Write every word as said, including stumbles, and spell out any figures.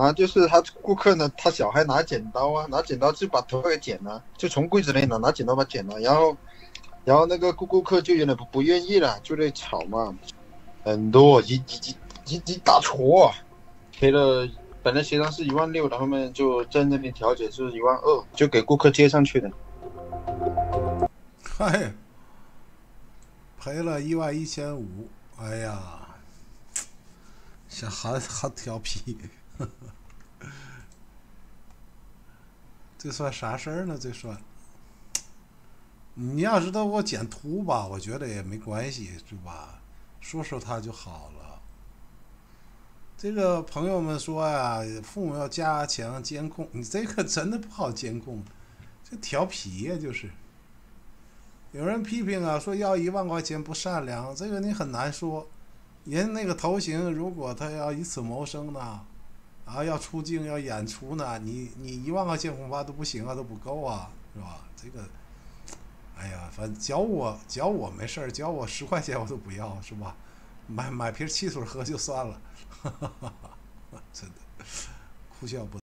吗？就是他顾客呢，他小孩拿剪刀啊，拿剪刀就把头发给剪了，就从柜子里拿拿剪刀把剪了，然后然后那个顾顾客就有点不不愿意了，就在吵嘛，很多一一一一一大坨，赔了。本来协商是一万六的，后面就在那边调解是一万二，就给顾客贴上去的。 嗨，赔了一万一千五，哎呀，这还还调皮，这算啥事儿呢？这算，你要知道我剪图吧，我觉得也没关系，是吧？说说他就好了。这个朋友们说呀，父母要加强监控，你这个真的不好监控，这调皮呀，就是。有人批评啊，说要一万块钱不善良，这个你很难说。人那个头型，如果他要以此谋生呢，啊，要出镜要演出呢，你你一万块钱恐怕都不行啊，都不够啊，是吧？这个，哎呀，反正教我教我没事儿，教我十块钱我都不要，是吧？买买瓶汽水喝就算了，真的哭笑不得。